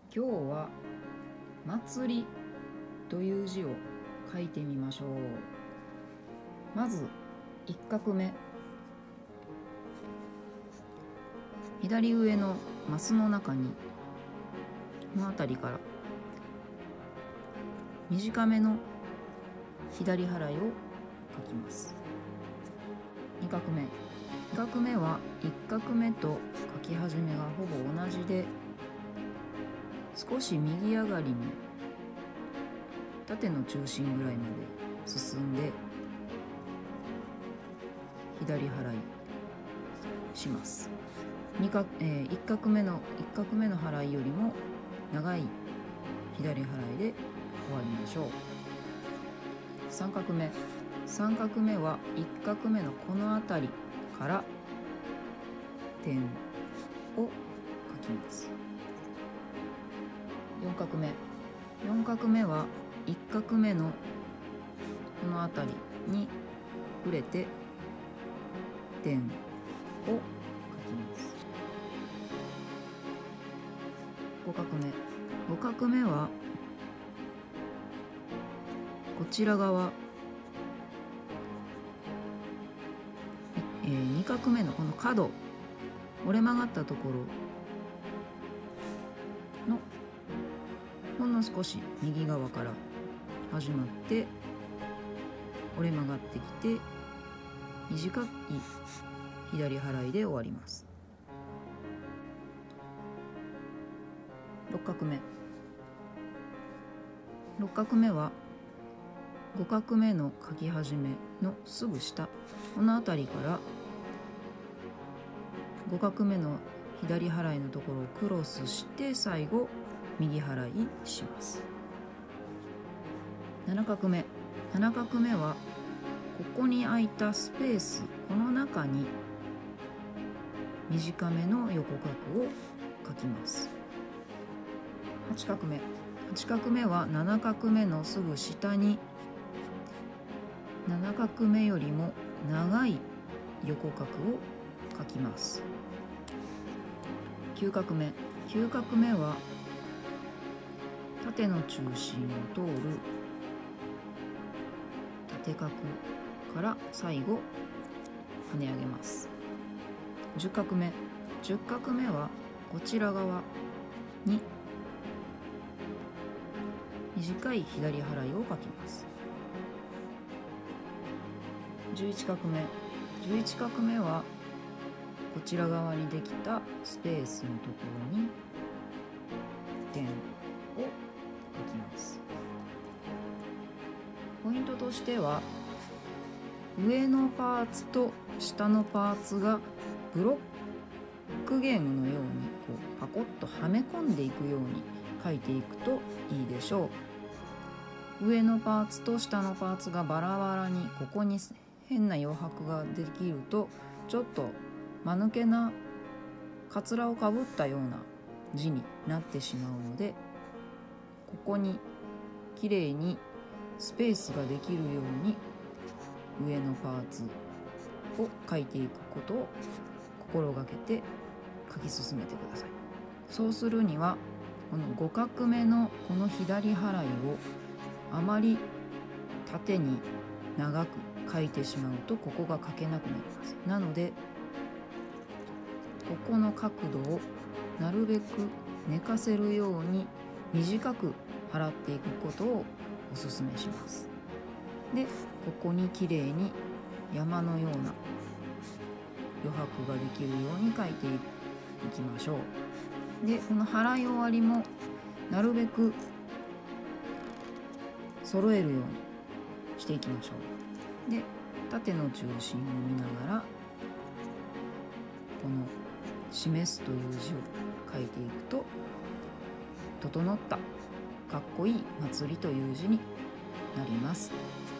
今日は祭りという字を書いてみましょう。まず1画目、左上のマスの中にこの辺りから短めの左払いを書きます。2画目、2画目は1画目と書き始めがほぼ同じで、少し右上がりに縦の中心ぐらいまで進んで左払いします。1画目の払いよりも長い左払いで終わりましょう。3画目、3画目は1画目のこの辺りから点を書きます。4画目、4画目は1画目のこの辺りに触れて点を書きます。5画目、5画目はこちら側、2画目のこの角、折れ曲がったところのほんの少し右側から始まって折れ曲がってきて短い左払いで終わります。6画目、6画目は5画目の書き始めのすぐ下、この辺りから5画目の左払いのところをクロスして最後右払いします。7画目、7画目はここに空いたスペース、この中に短めの横画を書きます。8画目、8画目は7画目のすぐ下に7画目よりも長い横画を書きます。9画目、9画目は縦の中心を通る縦画から最後跳ね上げます。10画目、10画目はこちら側に短い左払いを書きます。11画目、11画目はこちら側にできたスペースのところに点を書きます。ポイントとしては、上のパーツと下のパーツがブロックゲームのようにパコッとはめ込んでいくように書いていくといいでしょう。上のパーツと下のパーツがバラバラに、ここに変な余白ができるとちょっと間抜けなかつらをかぶったような字になってしまうので、ここにきれいにスペースができるように上のパーツを書いていくことを心がけて書き進めてください。そうするにはこの5画目のこの左払いをあまり縦に長く書いてしまうとここが書けなくなります。なのでここの角度をなるべく寝かせるように短く払っていくことをおすすめします。で、ここにきれいに山のような余白ができるように書いていきましょう。で、この払い終わりもなるべく揃えるようにしていきましょう。で、縦の中心を見ながらこの示すという字を書いていくと、整ったかっこいい祭りという字になります。